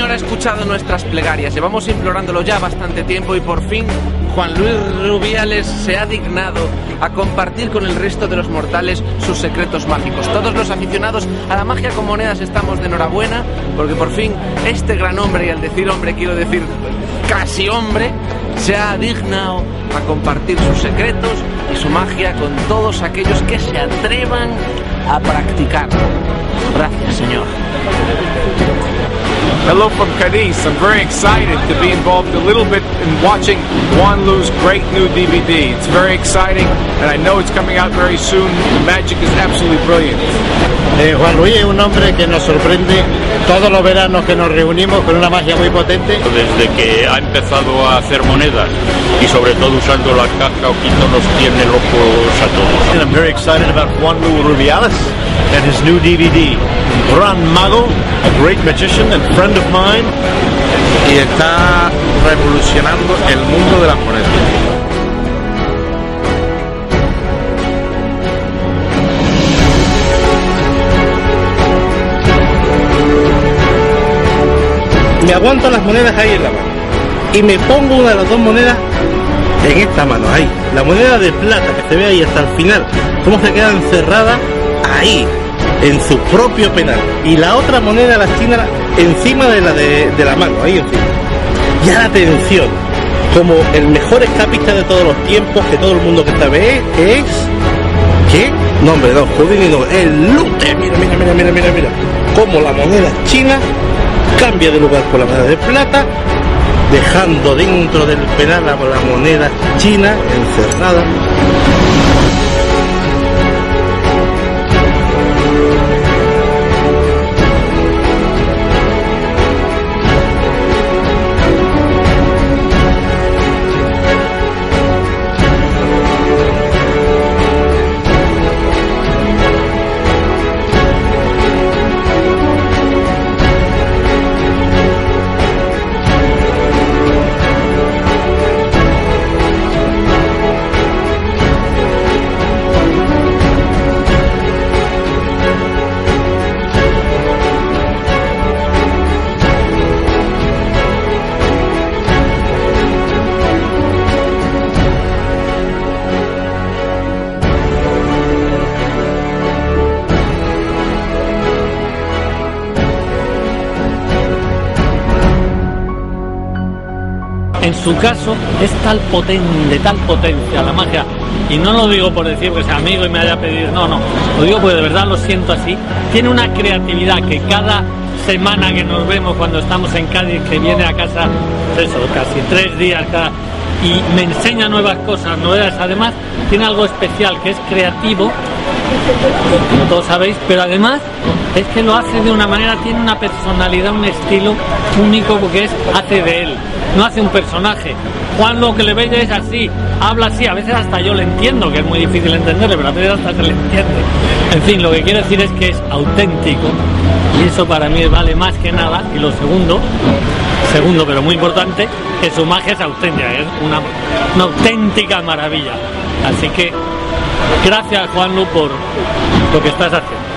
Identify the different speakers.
Speaker 1: habrá escuchado nuestras plegarias. Llevamos implorándolo ya bastante tiempo y por fin Juan Luis Rubiales se ha dignado a compartir con el resto de los mortales sus secretos mágicos. Todos los aficionados a la magia con monedas estamos de enhorabuena porque por fin este gran hombre, y al decir hombre quiero decir casi hombre, se ha dignado a compartir sus secretos y su magia con todos aquellos que se atrevan a practicarlo. Gracias, señor.
Speaker 2: Hello from Cadiz. I'm very excited to be involved a little bit in watching Juan Lu's great new DVD. It's very exciting and I know it's coming out very soon. The magic is absolutely brilliant.
Speaker 3: Juan Luis es un hombre que nos sorprende todos los veranos que nos reunimos con una magia muy potente.
Speaker 4: Desde que ha empezado a hacer monedas y sobre todo usando la caja Ojito nos tiene locos a todos.
Speaker 3: And I'm very excited about Juan Luis Rubiales and his new DVD. Gran Mago, a great magician and friend of mine.
Speaker 5: Y está revolucionando el mundo de las monedas.
Speaker 6: Me aguanto las monedas ahí en la mano y me pongo una de las dos monedas en esta mano, ahí, la moneda de plata que se ve ahí hasta el final, cómo se queda encerrada ahí, en su propio penal, y la otra moneda, la china, encima de la mano, ahí encima. Y ahora atención, como el mejor escapista de todos los tiempos, que todo el mundo que sabe es... ¿qué? No, hombre, no, Houdini no, el Lute. Mira, como la moneda china cambia de lugar por la moneda de plata, dejando dentro del penal la moneda china encerrada.
Speaker 7: En su caso es tal potencia la magia, y no lo digo por decir que sea amigo y me haya pedido, no, lo digo porque de verdad lo siento así. Tiene una creatividad que cada semana que nos vemos cuando estamos en Cádiz, que viene a casa, eso, casi 3 días cada, y me enseña nuevas cosas, novedades. Además tiene algo especial, que es creativo, como todos sabéis, pero además es que lo hace de una manera, tiene una personalidad, un estilo único, porque hace de él, no hace un personaje. Juan lo que le veis es así, habla así, a veces hasta yo le entiendo, que es muy difícil entenderle, pero a veces hasta se le entiende. En fin, lo que quiero decir es que es auténtico, y eso para mí vale más que nada. Y lo segundo pero muy importante, que su magia es auténtica, es una auténtica maravilla. Así que gracias, Juanlu, por lo que estás haciendo.